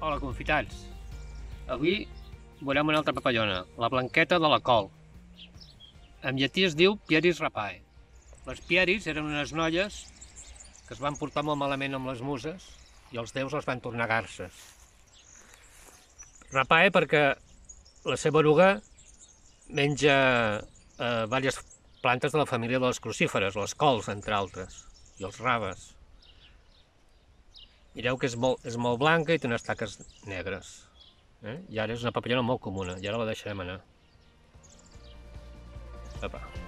Hola, confitats. Avui veurem una altra papallona, la blanqueta de la col. En llatí es diu Pieris rapae. Les Pieris eren unes noies que es van portar molt malament amb les muses i els déus les van tornar garces. Rapae perquè la seva eruga menja diverses plantes de la família de les crucíferes, les cols, entre altres, i els raves. Mireu que és molt blanca i té unes taques negres. I ara és una papallona molt comuna, i ara la deixarem anar. Apa.